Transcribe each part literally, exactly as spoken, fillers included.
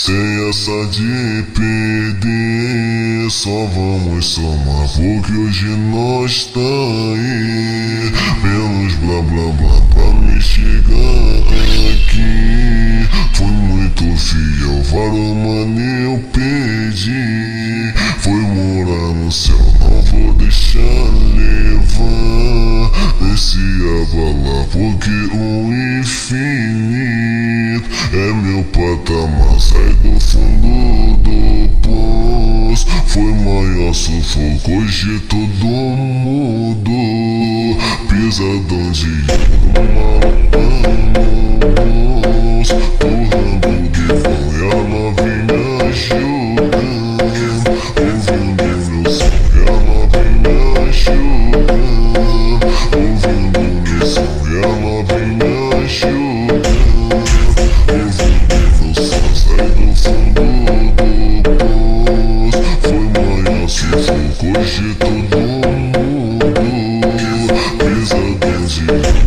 Sem essa de perder, só vamos somar, porque hoje nós tá aí. Menos blá blá blá pra me chegar aqui. Fui muito fiel, vários mano eu perdi. Fui morar no céu, não vou deixar levar. Desci abalar, porque o infinito é meu patamar. Sai do fundo do poço, foi maior sufoco, hoje tudo mudou. Pisadão de malucos, torrando de vão e a novinha jogando. Ouvindo meu som e a novinha jogando. Ouvindo meu som e a novinha jogando. Ouvindo meu som, sai do fundo do poço, foi maior sufoco, hoje tudo mudou. Pisadão de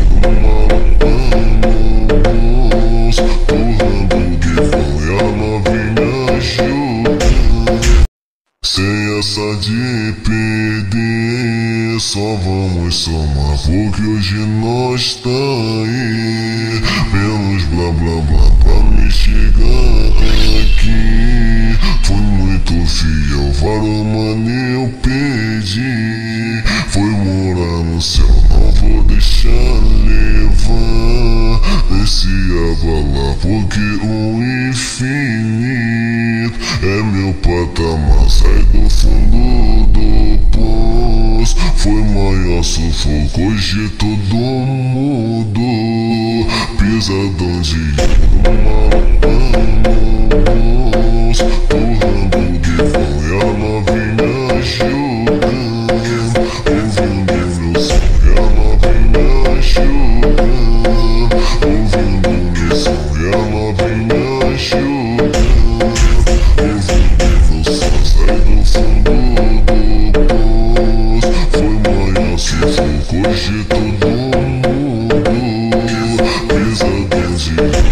malucos, torrando de vão e a novinha jogando. Sem essa de perder, só vamos somar, porque hoje nós tá aí. Menos blá blá blá pra me chegar aqui. Fui muito fiel, vários mano eu perdi. Fui morar no céu, não vou deixar levar. Desci abalar, porque o infinito é meu patamar. Sai do fundo do poço, foi maior sufoco, hoje tudo mudou. Pisadão de malucos, torrando de vão e a novinha jogando. Ouvindo meu som e a novinha jogando. Ouvindo meu som e a novinha jogando. Ouvindo meu som, sai do fundo do poço, foi maior sufoco, hoje tudo mudou. Pisadão de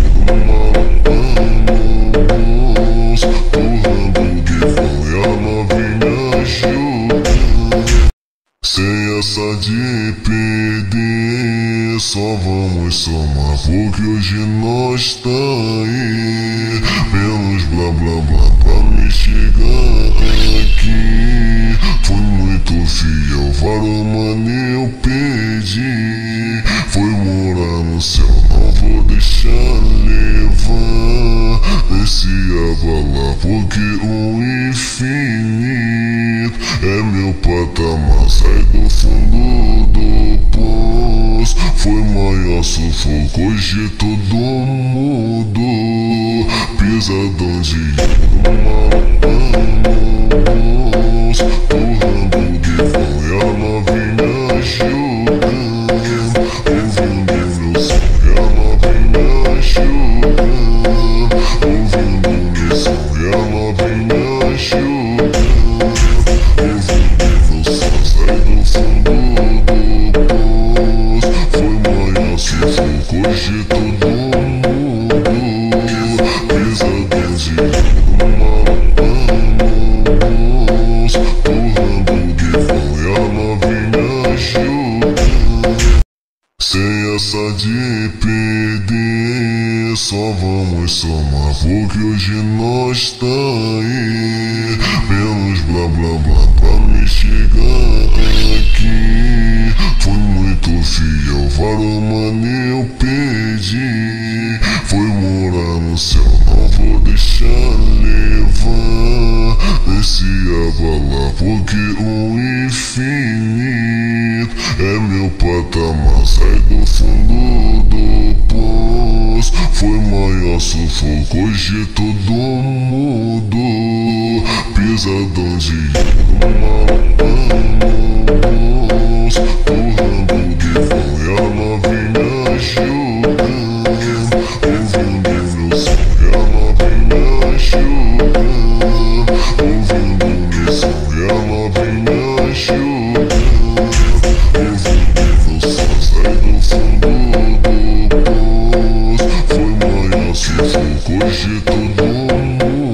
malucos, torrando de vão e a novinha jogando. Sem essa de perder, só vamos somar, porque hoje nós tá aí. Menos blá blá blá pra me chegar aqui. Fui muito fiel, vários mano eu perdi. Fui morar no céu, não vou deixar levar. Desci abalar, porque o infinito é meu patamar. Sai do fundo do poço, foi maior sufoco, hoje tudo mudou. Pisadão de malucos, torrando de vão e a novinha jogando. Ouvindo meu som e a novinha jogando. Ouvindo meu som e a novinha jogando. Ouvindo meu som, sai do fundo do poço, foi maior sufoco, hoje tudo mudou. Pisadão de malucos, torrando de vão e a novinha jogando. Sem essa de perder, só vamos somar, porque hoje nós tá aí. Menos blá blá blá pra me chegar aqui. Fui muito fiel, vários mano eu perdi. Fui morar no céu, não vou deixar levar. Desci abalar, porque o infinito é meu patamar. Sai do fundo do poço, foi maior sufoco, hoje tudo mudou. Pisadão de malucos, torrando de vão e a novinha jogando. Ouvindo meu som e a novinha jogando. Ouvindo meu som e a novinha jogando. Ouvindo meu som, sai do fundo do poço, foi maior sufoco, hoje tudo mundo.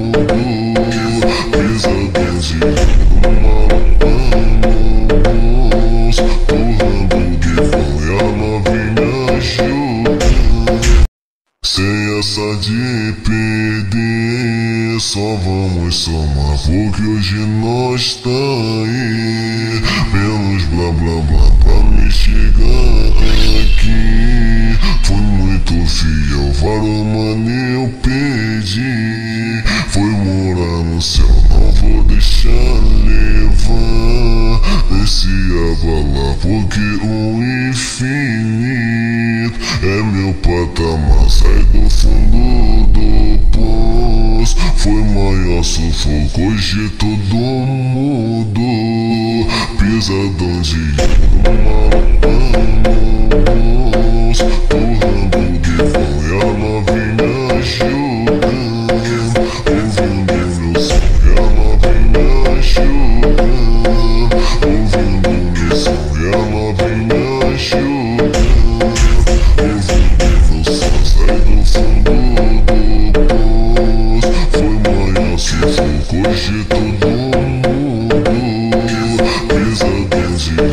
pedir, só vamos somar, porque hoje nós tá aí pelos blá blá blá pra me chegar aqui. Fui muito fiel, vários mano eu pedi. Fui morar no céu, não vou deixar levar esse abalar, porque o infinito é meu patamar. Sai do fundo do poço, foi maior sufoco, hoje tudo mudou. Pisadão de malucos, torrando de vão e a novinha jogando, ouvindo meu som e a novinha jogando, ouvindo meu som e a novinha jogando, ouvindo meu som. Sai do fundo do poço, foi maior sufoco, hoje tudo mudou. Pisadão de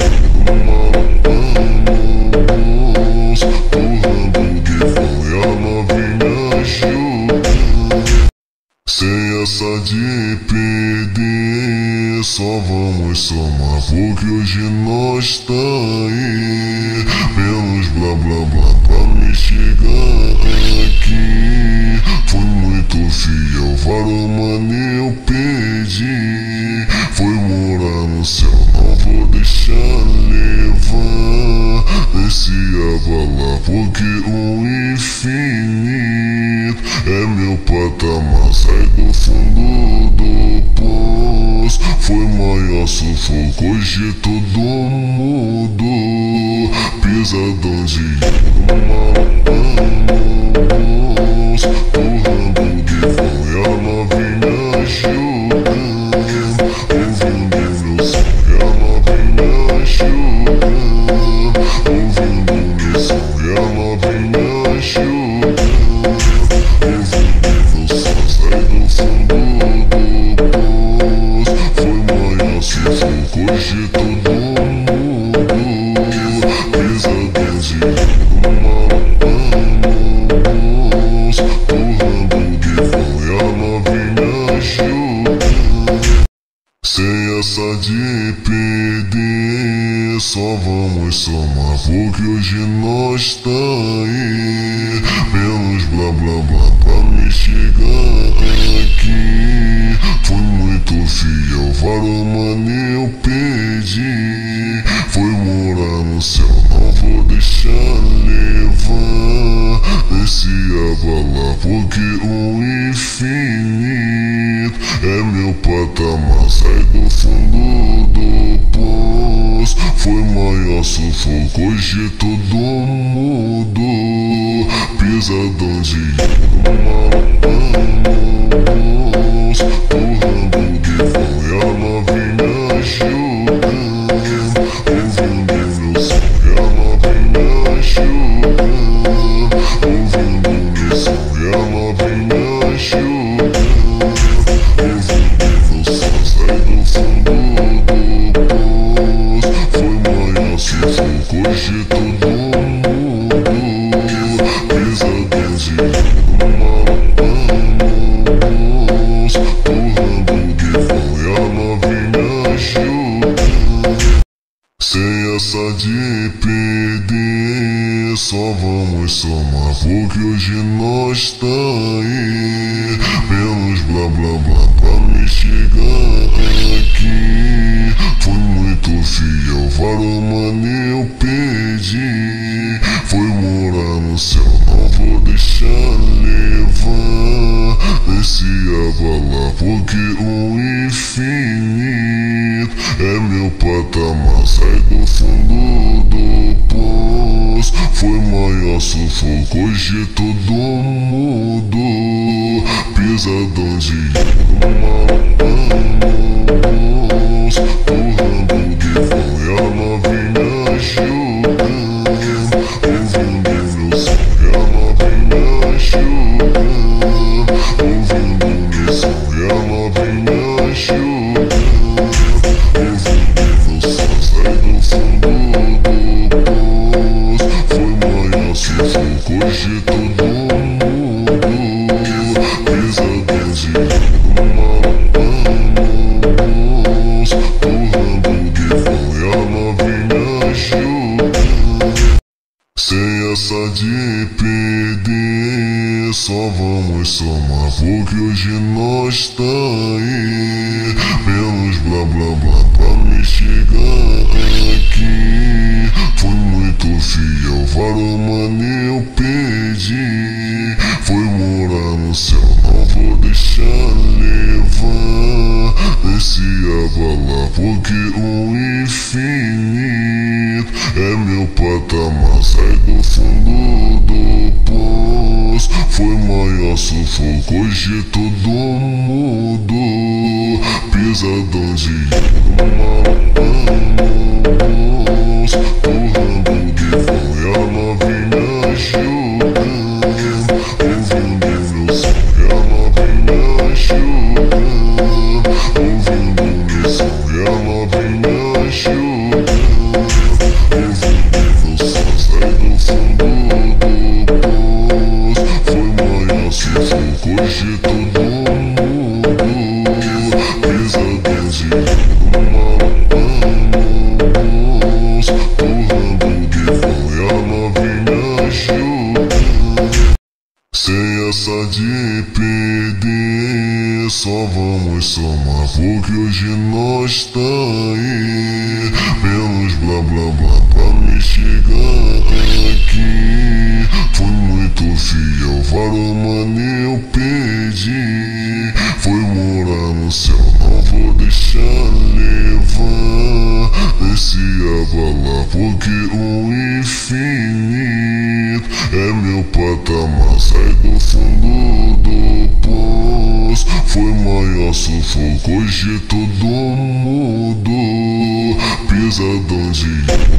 malucos, torrando de vão e a novinha jogando. Sem essa de pedir, só vamos somar, porque hoje nós tá aí pelos blá blá blá pra me chegar aqui. Fui muito fiel, vários mano eu pedi. Fui morar no céu, não vou deixar levar esse abalar, porque o infinito é meu patamar. Sai do fundo do poço, foi maior sufoco, hoje tudo mudou. Pisadão de malucos, torrando de vão e a novinha jogando, ouvindo meu som e a novinha jogando, ouvindo meu som e a novinha jogando, ouvindo meu som. Sai do fundo do poço, foi maior sufoco, hoje tudo mudou. Pisadão de malucos, torrando de vão e a novinha jogando. Sem essa de pedir, só vamos somar, porque hoje nós tá aí pelos blá blá blá pra me chegar aqui. Fui muito fiel, vários mano eu pedi. Fui morar no céu, não vou deixar levar esse abalar, porque o infinito é meu patamar. Sai do fundo do poço, foi maior sufoco, hoje tudo mudou. Pisadão de malucos, torrando de vão e a novinha jogando, ouvindo meu som e a novinha jogando, ouvindo meu som e a novinha jogando, ouvindo meu som. Sai do fundo do poço, foi maior sufoco, hoje tudo mudou. Pisadão de malucos, torrando de vão e a novinha jogando. Sem essa de pedir, só vamos somar, porque hoje nós tá aí pelos blá blá blá pra me chegar aqui. Fui muito fiel, vários mano eu pedi. Fui morar no céu, não vou deixar levar esse abalar, porque o infinito é meu patamar. Sai do fundo do poço, foi maior sufoco, hoje tudo mudou. Pisadão de malucos, torrando de vão e a novinha jogando, ouvindo meu som e a novinha jogando, ouvindo meu som e a novinha jogando, ouvindo meu som. Sai do fundo do poço, foi maior sufoco, hoje tudo mudou. somar, porque hoje nós tá aí. Pelos blá blá blá pra me chegar aqui. Fui muito fiel, varou mano eu pedi. Foi morar no céu, não vou deixar levar. Desci abalar, porque o infinito é meu patamar. Sai do fundo do poço, foi maior sufoco, hoje tudo mudou. Pisadão de malucos, torrando de vão e a novinha jogando. Ouvindo meu som e a novinha jogando. Ouvindo meu som e a novinha jogando. Ouvindo meu som, sai do fundo do poço, foi maior sufoco, hoje tudo mudou. Pisadão de malucos, torrando de vão e a novinha jogando. Sem essa de perder, só vamos somar, porque hoje nós tá aí. Pelos blá blá blá pra me chegar aqui. Fui muito fiel, varou mano eu pedi. Foi morar no céu, não vou deixar levar. Desci abalar, porque o infinito é meu patamar. Sai do fundo do poço, foi maior sufoco, hoje tudo mudou. Pisadão de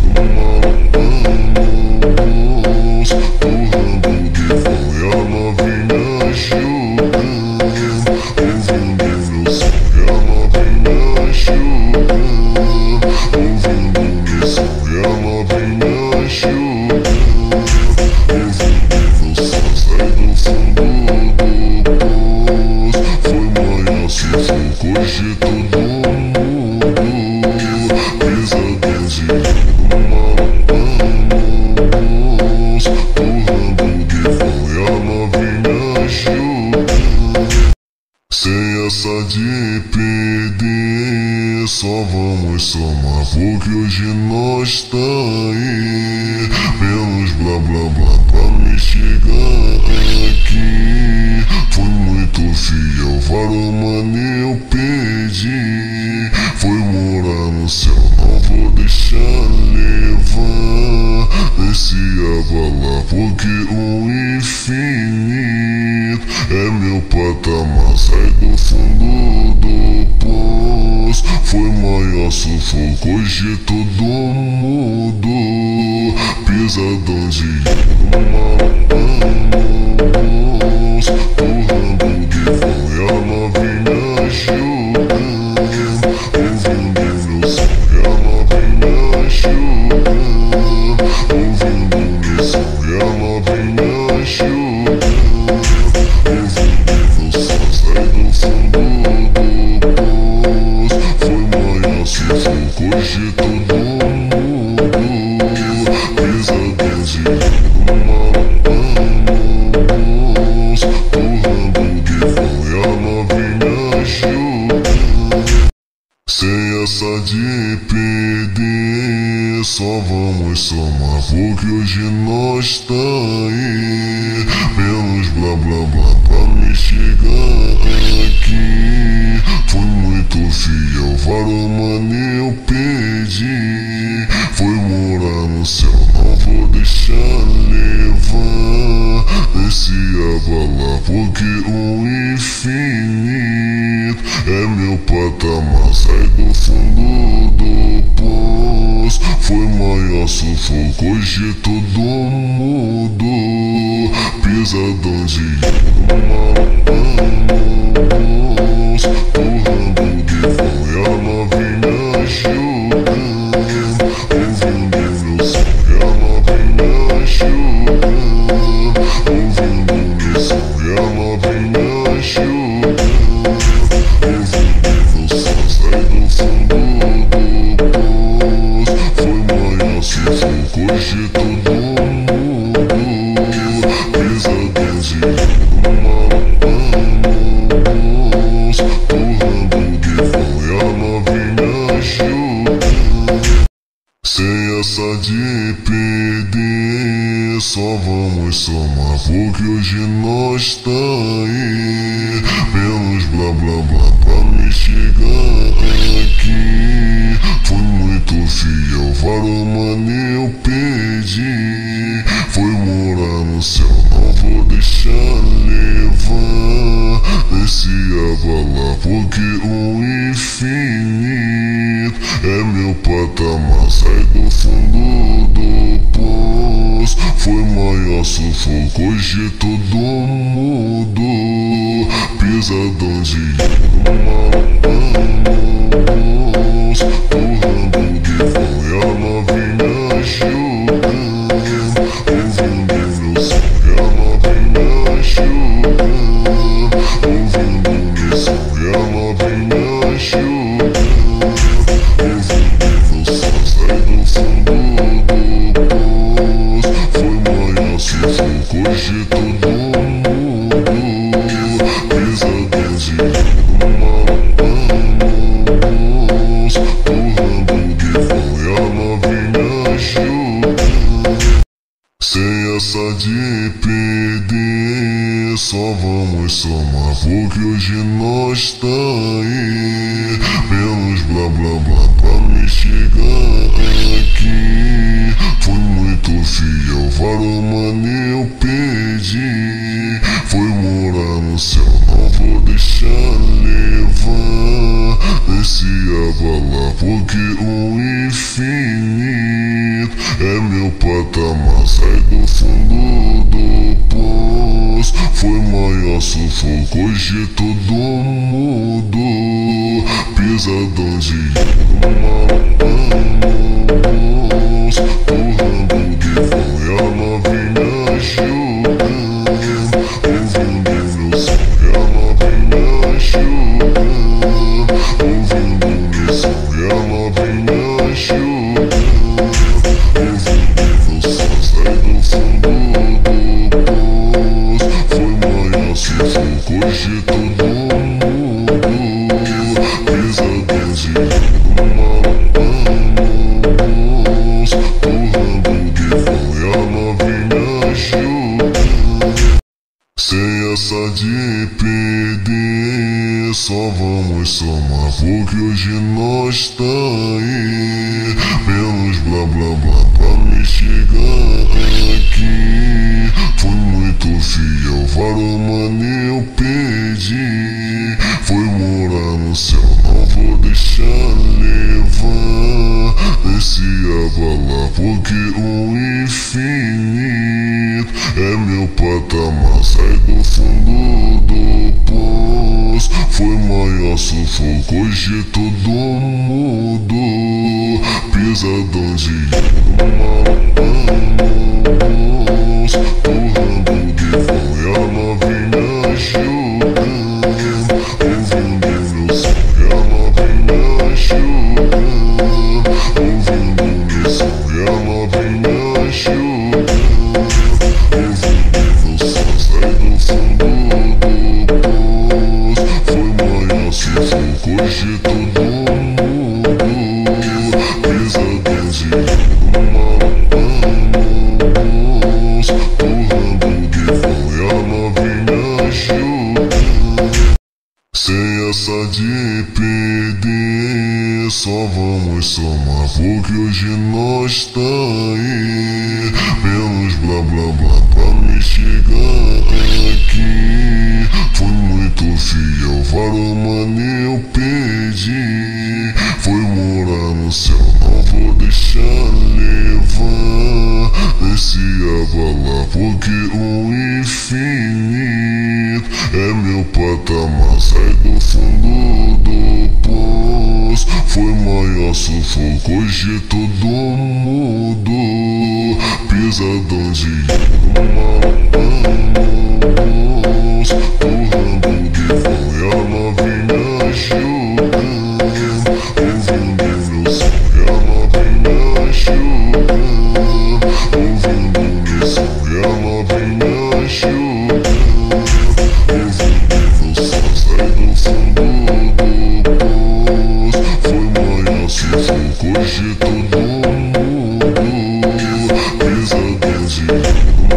malucos, torrando de vão e a novinha jogando. Ouvindo meu som e a novinha jogando. Ouvindo meu som e a novinha jogando. Ouvindo meu som, sai do fundo do poço, foi maior sufoco, hoje tudo mudou. Pisadão de malucos, torrando de vão e a novinha jogando. Sem essa de perder, só vamos somar, porque hoje nós tá aí. Pelos blá blá blá pra me chegar aqui. Fui muito fiel, varou mano eu pedi. Foi morar no céu, não vou deixar levar. Desci abalar, porque o infinito é meu patamar. Sai do fundo do poço, foi maior sufoco, hoje tudo mudou. Pisadão de malucos, torrando de vão e a novinha jogando. Ouvindo meu som e a novinha jogando. Ouvindo meu som e a novinha jogando. Ouvindo meu som, sai do fundo do poço, foi maior sufoco, hoje tudo mudou. Pisadão de malucos, torrando de vão e a novinha jogando. Sem essa de perder, só vamos somar, porque hoje nós tá aí. Pelos blá blá blá pra me chegar aqui. Fui muito fiel, varou mano eu pedi. Foi morar no céu, não vou deixar levar. Desci abalar, porque o infinito é meu patamar. Sai do fundo do poço, foi maior sufoco, hoje tudo mudou. Pisadão de malucos, torrando de vão e a novinha jogando. Ouvindo meu som e a novinha jogando. Ouvindo meu som e a novinha jogando. Ouvindo meu som, sai do fundo do poço, foi maior sufoco, hoje tudo mudou. Pisadão de só vamos somar, porque hoje nós tá aí pelos blá blá blá pra me chegar aqui. Fui muito fiel, varou mano, eu pedi. Foi morar no céu, não vou deixar levar esse abalar, porque o infinito é meu patamar. Sai do fundo do poço, foi maior sufoco, hoje tudo mudou. Pisadão de ouro, malucos, torrando de vão e a novinha jogando, ouvindo meu som e a novinha jogando, ouvindo meu som e a novinha jogando, ouvindo meu som. Sai do fundo do poço, foi maior sufoco, hoje tudo mudou. Pisadão de ouro, malucos, torrando de vão e a novinha jogando. Sem essa de perder, só vamos somar, porque hoje nós tá aí pelos blá blá blá pra me chegar aqui. Fui muito fiel, varou mano, eu pedi. Foi morar no céu, não vou deixar levar esse abalar, porque o infinito é meu patamar. Sai do fundo do poço, foi maior sufoco, hoje tudo mudou. Pisadão de ouro, malucos, torrando de vão e a novinha jogando, ouvindo meu som e a novinha jogando, ouvindo meu som e a novinha jogando, ouvindo meu som. Sai do fundo do poço, foi maior sufoco, hoje tudo mudou. Pisadão de ouro, malucos, torrando de vão e a novinha jogando. Sem essa de perder, só vamos somar, porque hoje nós tá aí pelos blá blá blá pra me chegar aqui. Fui muito fiel, varou mano, eu pedi. Foi morar no céu, não vou deixar levar esse abalar, porque o infinito é meu patamar. Sai do fundo do poço, foi maior sufoco, hoje tudo mudou. Pisadão de ouro, malucos, torrando de vão e a novinha jogando, ouvindo meu som e a novinha jogando, ouvindo meu som e a novinha jogando, ouvindo meu som. Sai do fundo do poço, foi maior sufoco, hoje tudo mudou. Pisadão de ouro, malucos, torrando de vão e a novinha jogando. Sem essa de perder, só vamos somar, porque hoje nós tá aí pelos blá blá blá pra me chegar aqui. Fui muito fiel, varou mano, eu pedi. Foi morar no céu, não vou deixar levar esse abalar, porque o infinito é meu patamar. Sai do fundo do poço, foi maior sufoco, hoje tudo mudou. Pisadão de ouro, malucos, torrando de vão e a novinha jogando, ouvindo meu som e a novinha jogando, ouvindo meu som e a novinha jogando, ouvindo meu som. Sai do fundo do poço, foi maior sufoco, hoje tudo mudou. Pisadão de ouro,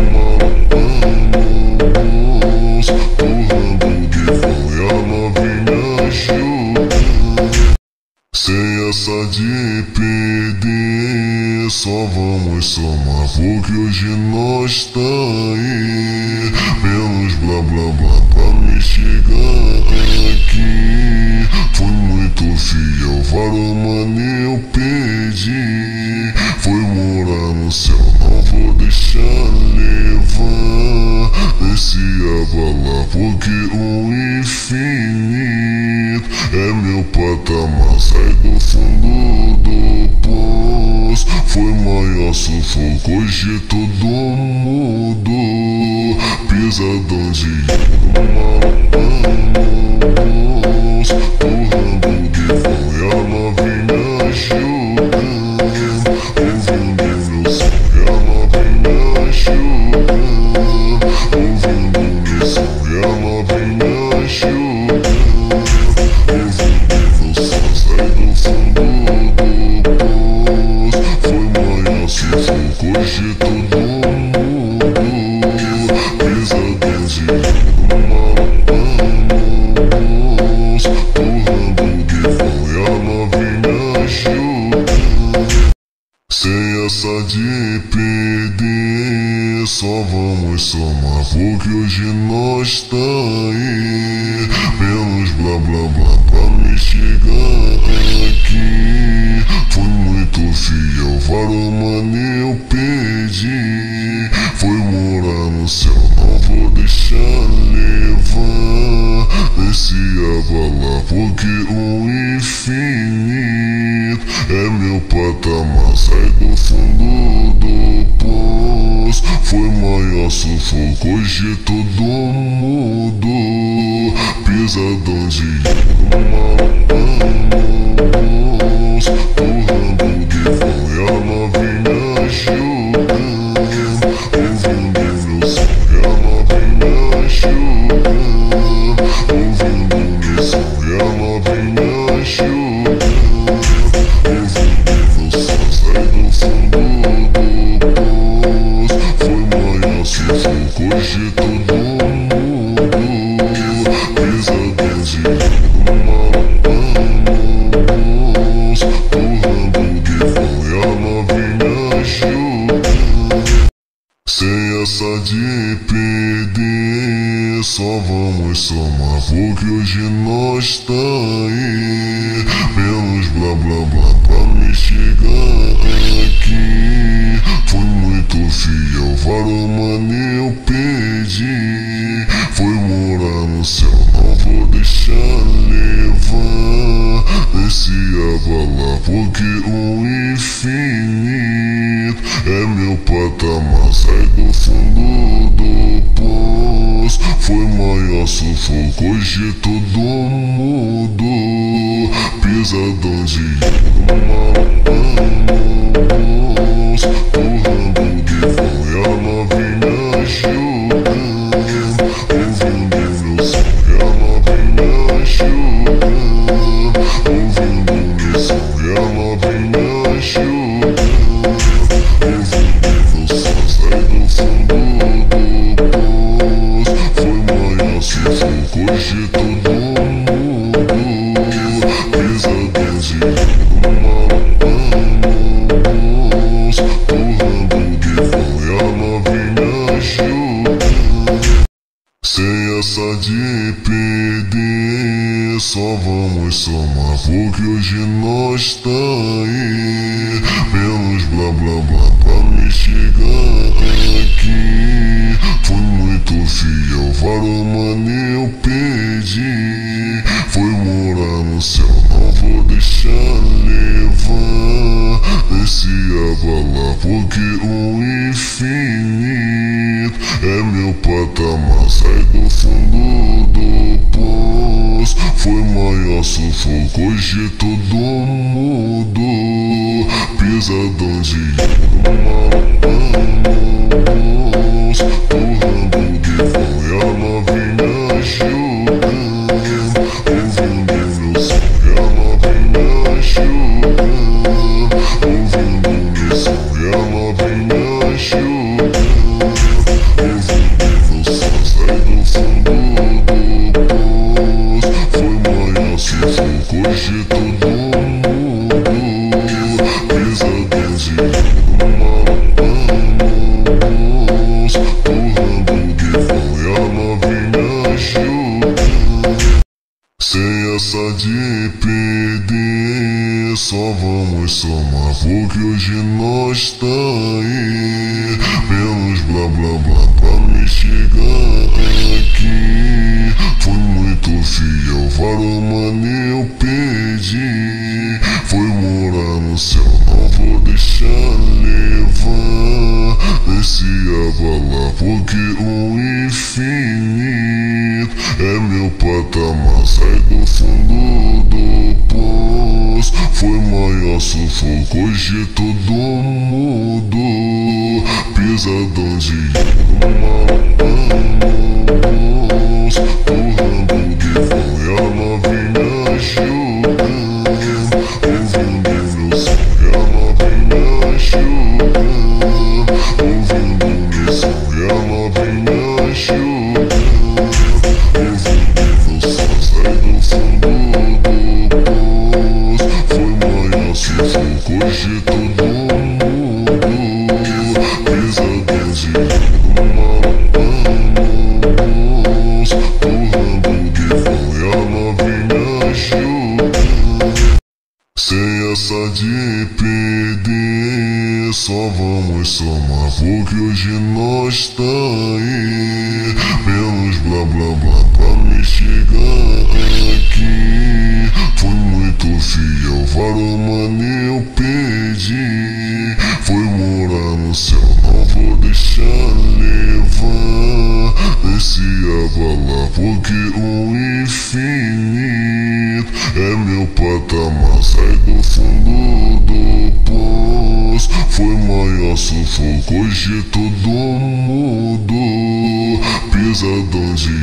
novinha jogando. Sem essa de perder, só vamos somar, porque hoje nós tá aí. Menos blá blá blá pra me chegar aqui. Fui muito fiel, vários mano eu perdi. Fui morar no céu, não vou deixar levar. Desci abalar, porque o infinito é meu patamar. Sai do fundo do poço, foi maior sufoco, hoje tudo mudou. Pisadão de malucos, torrando de vão e a novinha jogando. Ouvindo meu som e a novinha jogando. Ouvindo meu som e a novinha jogando. Ouvindo meu som, sai do fundo do poço, foi maior sufoco, hoje tudo mudou. Pisadão de malucos, torrando de vão e a novinha jogando. Sem essa de perder, só vamos somar, porque hoje nós tá aí. Menos blá blá blá pra me chegar aqui. Fui muito fiel, vários mano eu perdi. Fui morar no céu, não vou deixar levar. Desci abalar, porque o infinito é meu patamar. Sai do fundo do poço, foi maior sufoco, hoje tudo mudou. Pisadão de malucos, torrando de vão e a novinha jogando. Ouvindo meu som e a novinha jogando. Ouvindo meu som e a novinha jogando. Ouvindo meu som, sai do fundo do poço, foi maior sufoco, hoje tudo mudou. Pisadão de malucos, torrando de vão e a novinha jogando. Sem essa de perder, só vamos somar, porque hoje nós tá aí. Menos blá blá blá pra me chegar aqui. Fui muito fiel, vários mano eu perdi. Fui morar no céu, não vou deixar levar. Desci abalar, porque o infinito é meu patamar. Sai do fundo do poço, foi maior sufoco, hoje tudo mudou. Pisadão de malucos, torrando de vão e a novinha jogando. Ouvindo meu som e a novinha jogando. Ouvindo meu som e a novinha jogando. Ouvindo meu som, sai do fundo do poço, foi maior sufoco, hoje tudo mudou. Pisadão de malucos, torrando de vão e a novinha jogando. Sem essa de perder, só vamos somar, porque hoje nós tá aí. Menos blá blá blá pra me chegar aqui. Fui muito fiel, vários mano eu perdi. Fui morar no céu, não vou deixar levar. Desci abalar, porque o infinito é meu patamar. Sai do fundo do poço, foi maior sufoco, hoje tudo mudou. Pisadão de malucos, torrando de vão e a novinha jogando. Ouvindo meu som e a novinha jogando. Ouvindo meu som e a novinha jogando. Ouvindo meu som, sai do fundo do poço, hoje todo mundo. Pisadão de malucos, torrando de vão e a novinha ajuda. Sem essa de pedir, só vamos somar, porque hoje nós tá aí. Menos blá blá blá pra me chegar aqui. Fui muito fiel, varou mano, eu pedi. Foi morar no céu, não vou deixar levar. Desci a bala, porque o infinito é meu patamar. Sai do fundo do poço, foi maior sufoco, hoje todo mundo. Pisadão de malucos, torrando de vão e a novinha jogando. Ouvindo meu som e a novinha jogando. Ouvindo meu som e a novinha jogando. Ouvindo meu som, sai do fundo do poço, foi maior sufoco, hoje todo mundo. Pisadão de malucos, torrando de vão e a novinha jogando. Sem essa de pedir, só vamos somar, porque hoje nós tá aí. Menos blá blá blá pra me chegar aqui. Fui muito fiel, varou mano, eu pedi. Foi morar no céu, não vou deixar levar. Desci a bala, porque o infinito é meu patamar. Sai do fundo do poço, foi maior sufoco, hoje todo mundo. Pisadão de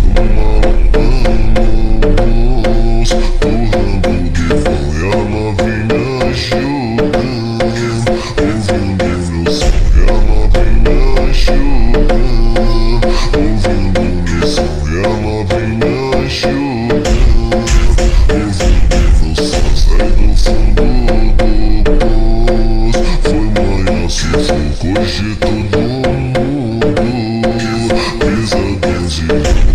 malucos, torrando de vão e a novinha jogando. Ouvindo meu som e a novinha jogando. Ouvindo meu som e a novinha jogando. Ouvindo meu som, sai do fundo do poço, foi maior sufoco, hoje todo mundo. Pisadão de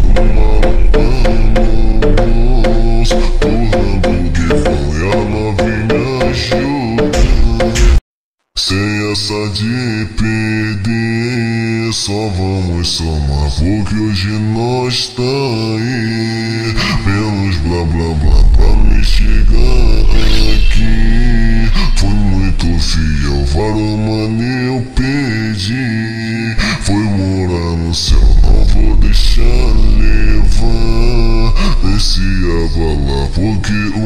malucos, torrando de vão e a novinha jogando. Sem essa de pedir, só vamos somar, porque hoje nós tá aí. Menos blá blá blá pra me chegar aqui. Fui muito fiel, varou mano, eu pedi. Foi morar no céu, não vou deixar levar. Desci a bala, porque o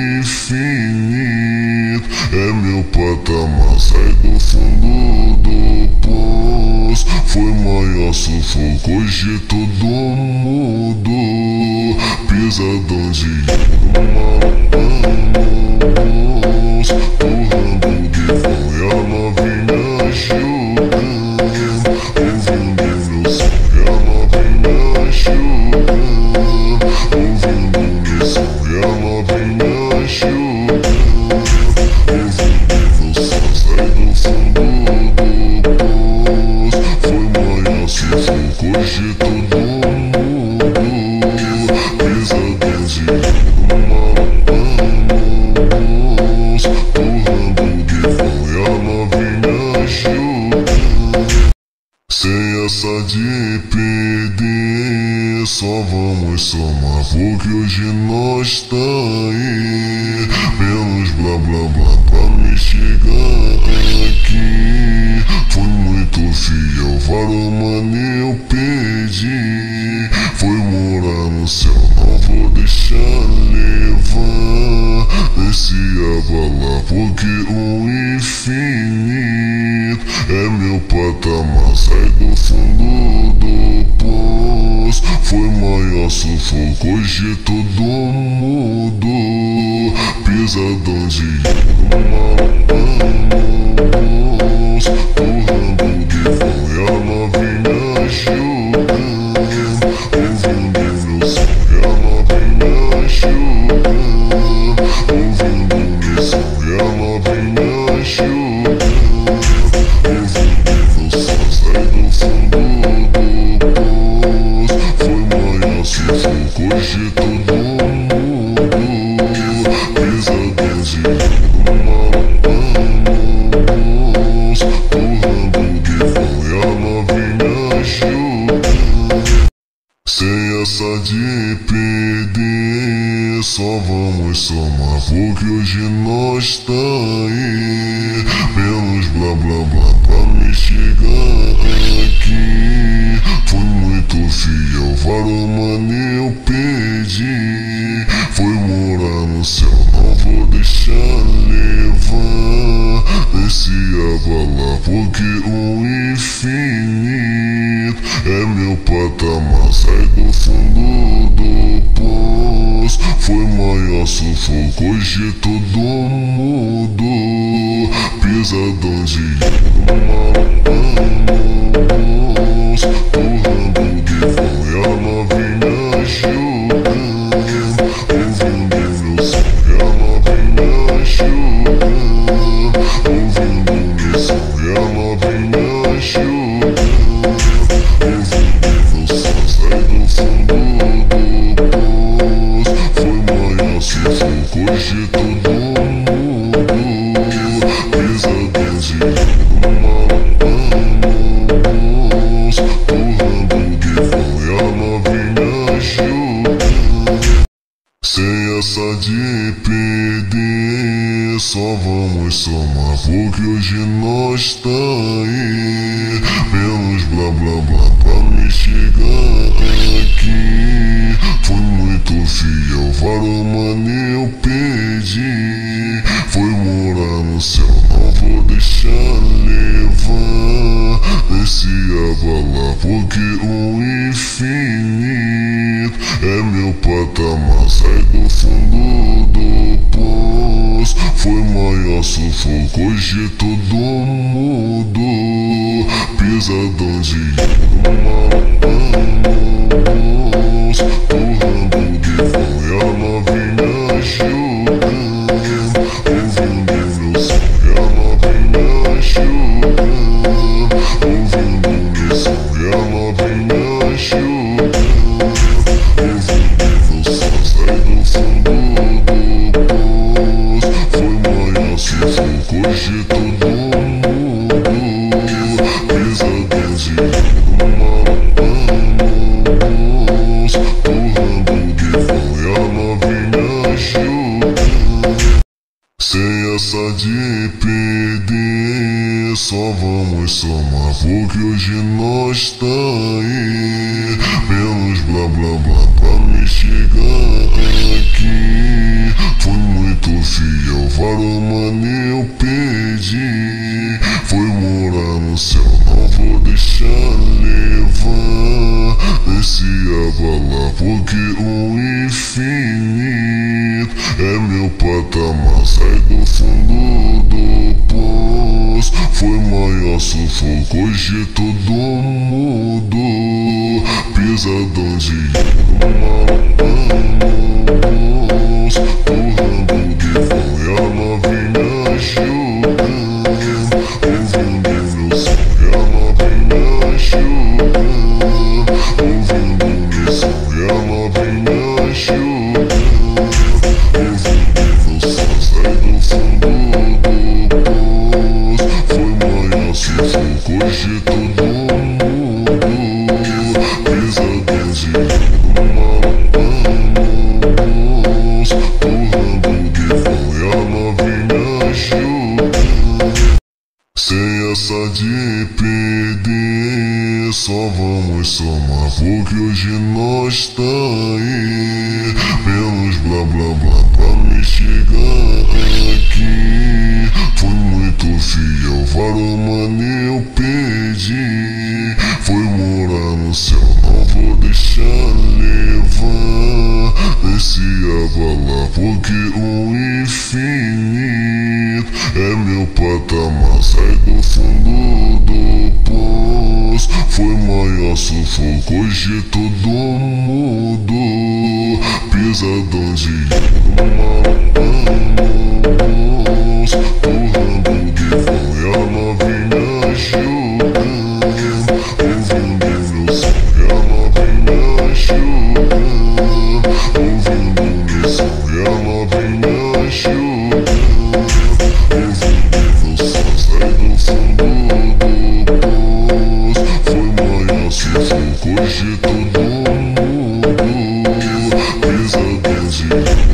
infinito é meu patamar. Sai do fundo do poço, foi maior sufoco, hoje todo mundo. Pisadão de malucos, torrando de vão e a novinha jogando. Ouvindo meu som e a novinha jogando. Ouvindo meu som e a novinha jogando. Ouvindo meu som, sai do fundo do poço, foi maior sufoco, hoje todo mundo. Pisadão de malucos, torrando de vão e a novinha jogando. Sem essa de pedir, só vamos somar, porque hoje nós tá aí. Menos blá blá blá pra me chegar aqui. Fui muito fiel, varou mano, eu pedi. Foi morar no céu, não vou deixar levar. Desci a bala, porque o infinito é meu patamar. Sai do fundo do poço, foi maior sufoco, hoje todo mundo. Pisadão de malucos, torrando de vão e a novinha jogando. Ouvindo meu som e a novinha jogando. só vamos somar, porque hoje nós tá aí pelos blá blá blá pra me chegar aqui. Fui muito fiel, varou mano, eu pedi. Foi morar no céu, não vou deixar levar esse abalar, porque o infinito é meu patamar. Sai do fundo do poço, foi maior sufoco, hoje tudo mudou. Pesadão de ouro, maluco, torrando de vão e a novinha jogando, ouvindo meu som e a novinha jogando, ouvindo meu som e a novinha jogando, ouvindo meu som. Sai do fundo do poço, foi maior sufoco, hoje tudo mudou. Pesadão de ouro, maluco, torrando de vão e a novinha jogando. Sem essa de perder, só vamos somar, porque hoje nós tá aí pelos blá blá blá pra me chegar aqui. Fui muito fiel, varou mano, eu pedi. Foi morar no céu, não vou deixar levar esse abalar, porque o infinito é meu patamar. Sai do fundo do poço, foi maior sufoco, hoje tudo mudou. Pesadão de ouro, maluco, torrando de vão e a novinha jogando, ouvindo meu som e a novinha jogando, ouvindo meu som e a novinha jogando, ouvindo meu som. Sai do fundo do poço, foi maior sufoco, hoje tudo mudou. Pesadão de ouro, maluco, torrando de vão e a novinha jogando. Sem essa de perder, só vamos somar, porque hoje nós tá aí pelos blá blá blá pra me chegar aqui. Fui muito fiel, varou mano, eu pedi. Foi morar no céu, não vou deixar levar esse abalar, porque o infinito é meu patamar. Sai do fundo do poço, foi maior sufoco, hoje tudo mudou. Pesadão de ouro, maluco, torrando de vão e a novinha jogando, ouvindo meu som e a novinha jogando, ouvindo meu som e a novinha jogando, ouvindo meu som. Sai do fundo do poço, foi maior sufoco, hoje tudo mudou. Pesadão de ouro, maluco, torrando de vão e a novinha jogando. Sem essa de perder, só vamos somar, porque hoje nós tá aí pelos blá blá blá pra me chegar aqui. Fui muito fiel, varou mano, eu pedi. Foi morar no céu, não vou deixar levar esse abalar, porque o infinito é meu patamar. Sai do fundo do poço, foi maior sufoco, hoje tudo mudou. Pesadão de ouro, maluco, torrando de vão e a novinha jogando, ouvindo meu som e a novinha jogando, ouvindo meu som e a novinha jogando, ouvindo meu som. Sai do fundo do poço, foi maior sufoco, hoje tudo mudou. Pesadão de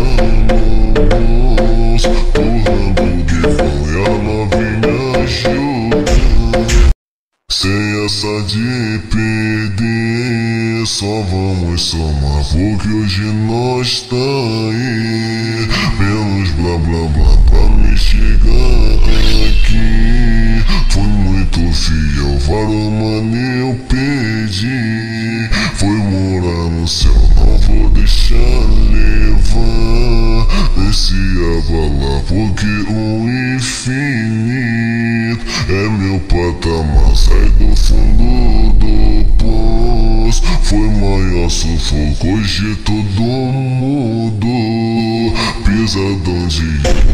vamos, torrando de vão e ela vem me ajudando. Sem essa de perder, só vamos somar, porque hoje nós tá aí. Menos blá blá blá pra me chegar aqui. Fui muito fiel, vários mano eu perdi. Fui morar no céu, não vou deixar levar. Desci abalar, porque o infinito é meu patamar. Sai do fundo do poço, foi maior sufoco, hoje tudo mudou. Pisadão de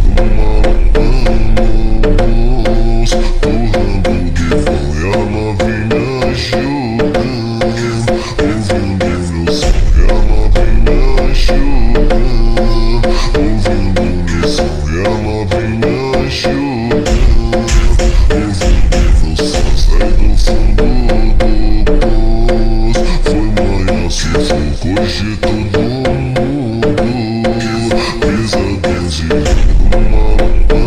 malucos, torrando de vão e ela vem me ajudando. Ouvindo meu som e ela vem me ajudando. Ouvindo meu som e ela vem me ajudando. Ouvindo meu som, sai do fundo do poço, foi maior sufoco, hoje tudo mudou. Pisadão de malucos.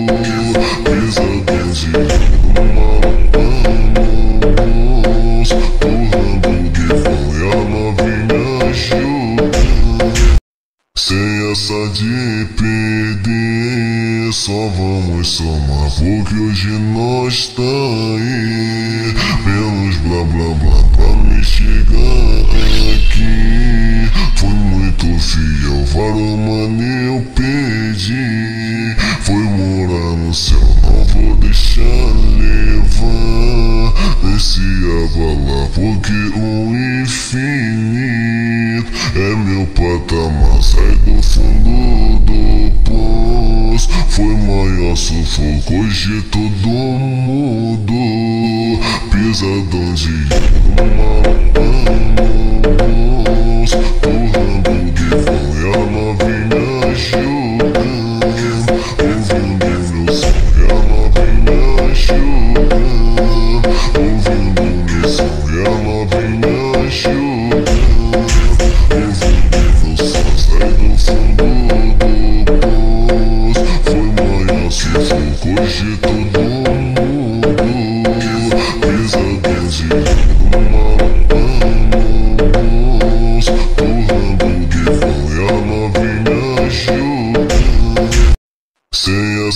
Pisadão de malucos, torrando que foi a novinha ajuda. Sem essa de perder, só vamos somar, porque hoje nós tá aí. Pelos blá blá blá pra me chegar aqui. Fui muito fiel, varou mano eu perdi. Fui morar no céu, não vou deixar levar. Desci a bala porque o infinito é meu patamar. Sai do fundo do poço, foi maior sufoco, hoje tudo mudou. Pisadão de malucos, torrando que foi a novinha jogando. Ouvindo meu som e a novinha jogando. Ouvindo meu som e a novinha jogando. Ouvindo meu som, sai do fundo do poço, foi maior sufoco, hoje tudo mudou.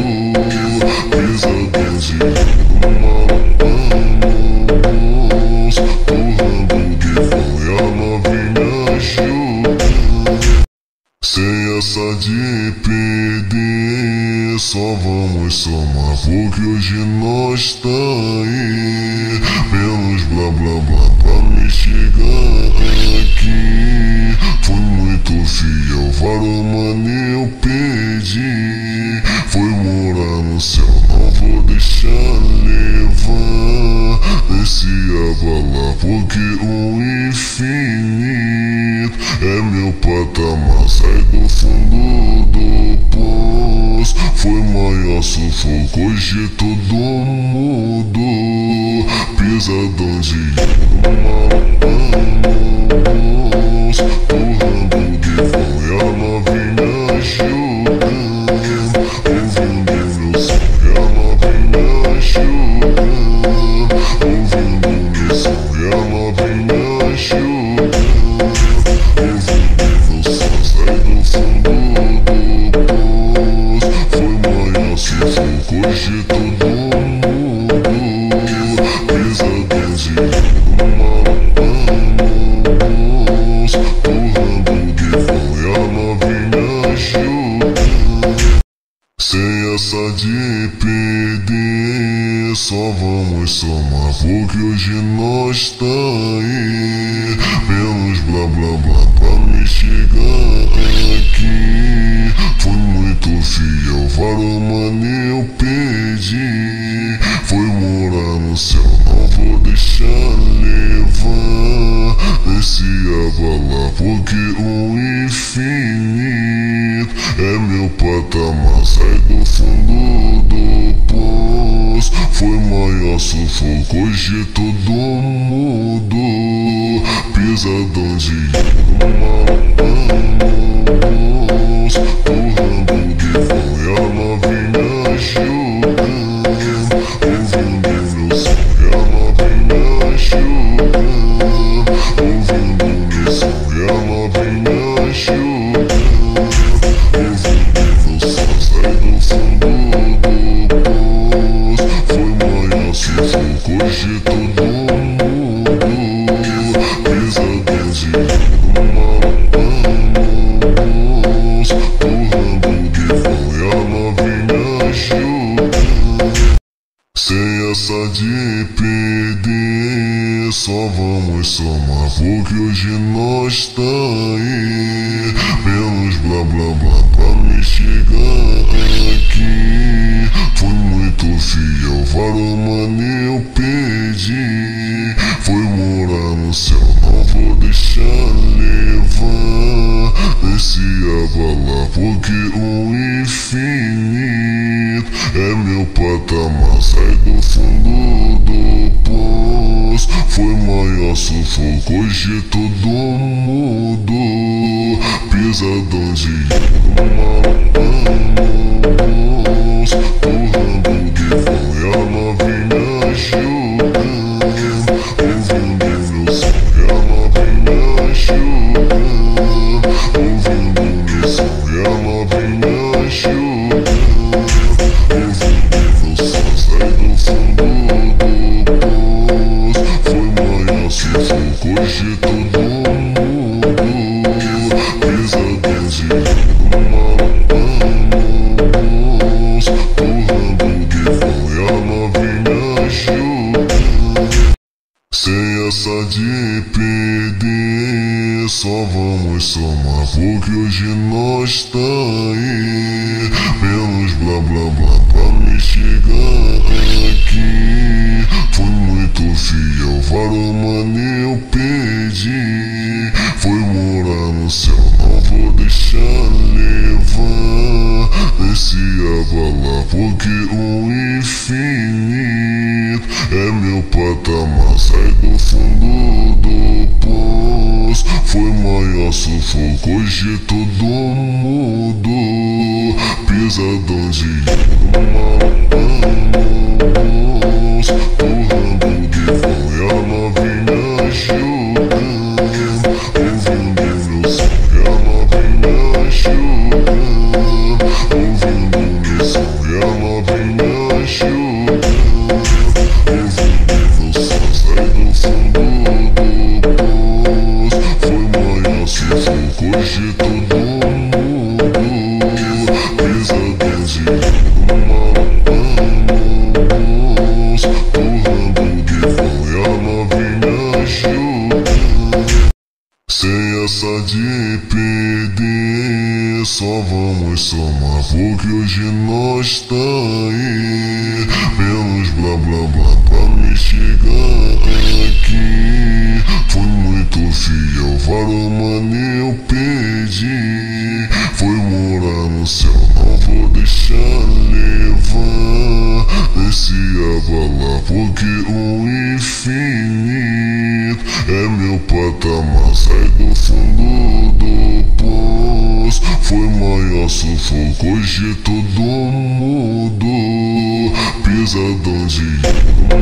Pesadão de ouro, malucos, torrando de pão e a novinha jogando. Sem essa de perder, só vamos somar, porque hoje nós tá aí. Pelos blá blá blá pra me chegar aqui. Fui muito fiel, varou mano, eu perdi. Foi morar no céu, não vou deixar levar esse abalar, porque o infinito é meu patamar. Sai do fundo do poço, foi maior sufoco, hoje tudo mudou. Pesadão de ouro, malucos, torrando de pão e a novinha jogando. Ouvindo meu som e a novinha jogando. Ouvindo meu som e a novinha jogando. Ouvindo meu som, sai do fundo do poço, foi maior sufoco, hoje tudo mudou. essa de perder, só vamos somar, porque hoje nós tá aí. Pelos blá blá blá pra me chegar aqui. Fui muito fiel, varou mano, eu perdi. Foi morar no céu, não vou deixar levar esse abalar, porque o infinito é meu patamar. Sai do fundo do poço, foi maior sufoco, hoje tudo mudou. Pisadão de ouro, maluco, torrando de vão e a novinha jogando, ouvindo meu som e a novinha jogando, ouvindo meu som e a novinha jogando, ouvindo meu som. Sai do fundo do poço, foi maior sufoco, hoje tudo mudou. Pisadão de ouro, maluco, torrando de vão e a novinha jogando. Sem essa de perder, só vamos somar, porque hoje nós tá aí. Pelos blá blá blá pra me chegar aqui. Fui muito fiel, varou mano, eu perdi. Foi morar no céu, não vou deixar levar esse abalar, porque o infinito é meu patamar. Sai do fundo do poço, foi maior sufoco, hoje tudo mudou. Pisadão de ouro, maluco, torrando de vão e a novinha jogando, ouvindo meu som e a novinha jogando, ouvindo meu som e a novinha jogando, ouvindo meu som. Sai do fundo do poço, foi maior sufoco, hoje tudo mudou. Pisadão de ouro, maluco, torrando de vão e a novinha jogando. Sem essa de perder, só vamos somar, porque hoje nós tá aí. Pelos blá blá blá pra me chegar aqui. Fui muito fiel, varou mano, eu perdi. Foi morar no céu, não vou deixar levar esse abalar, porque o infinito é meu patamar. Sai do fundo do poço, foi maior sufoco, hoje tudo mudou. Pisadão de ouro, maluco, torrando de vão e a novinha jogando, ouvindo meu som e a novinha jogando, ouvindo meu som e a novinha jogando, ouvindo meu som. Sai do fundo do poço, foi maior sufoco, hoje tudo mudou. Pisadão de ouro, maluco, torrando de vão e a novinha jogando. Sem essa de perder, só vamos somar, porque hoje nós tá aí. Pelos blá blá blá pra me chegar aqui. Fui muito fiel, varou mano, eu perdi. Foi morar no céu, não vou deixar levar esse abalar, porque o infinito é meu patamar. Sai do fundo do poço, foi maior sufoco, hoje tudo mudou. Pisadão de ouro,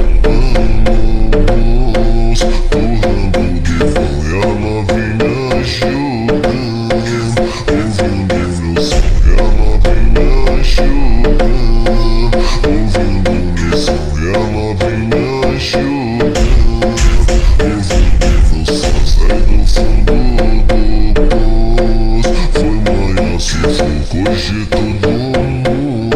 maluco, torrando de vão e a novinha jogando, ouvindo meu som e a novinha jogando, ouvindo meu som e a novinha jogando, ouvindo meu som. Sai do fundo do poço, foi maior sufoco, hoje tudo mundo.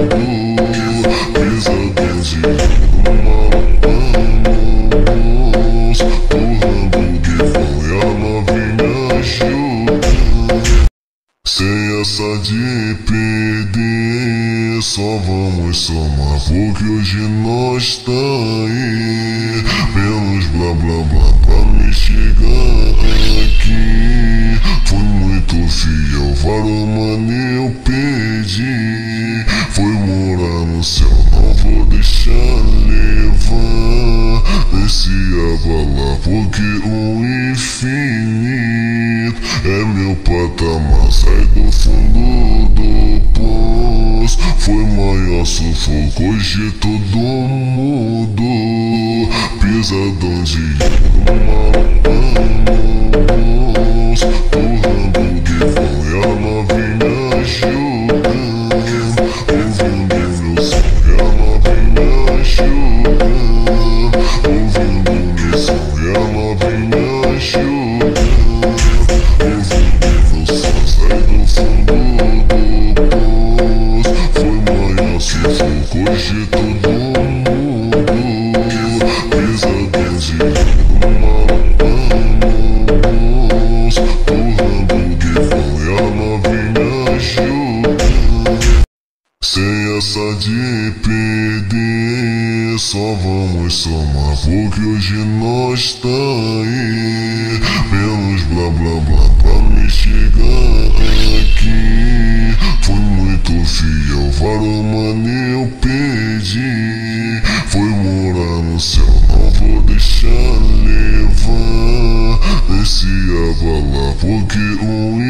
só vamos somar, porque hoje nós tá aí pelos blá blá blá pra me chegar aqui. Fui muito fiel, varou mano, eu pedi. Fui morar no céu, não vou deixar levar. Desci abalar, porque o infinito é meu patamar. Sai do fundo do poço, foi maior sufoco, hoje tudo mudou. Pisadão de ouro, malucos, torrando de vão e a novinha jogando. Ouvindo meu som e a novinha jogando. Ouvindo meu som e a novinha jogando. Ouvindo meu som, sai do fundo do poço, foi maior sufoco, hoje tudo mudou. Pisadão de ouro, malucos, torrando de vão e a novinha jogando. Sem essa de perder, só vamos somar, porque hoje nós tá aí pelos blá blá blá pra me chegar aqui. Fui muito fiel, varou mano, eu pedi. Fui morar no céu, não vou deixar levar. Desci abalar, porque o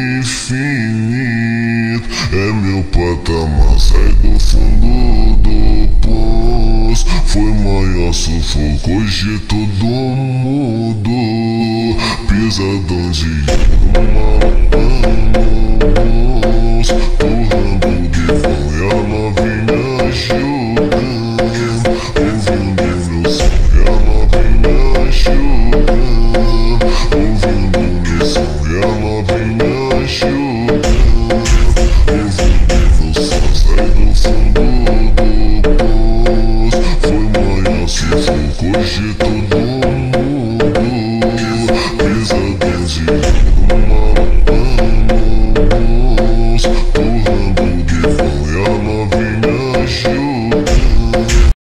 infinito é meu patamar. Sai do fundo do poço, foi maior sufoco, hoje tudo mudou. Pisadão de ouro, malucão.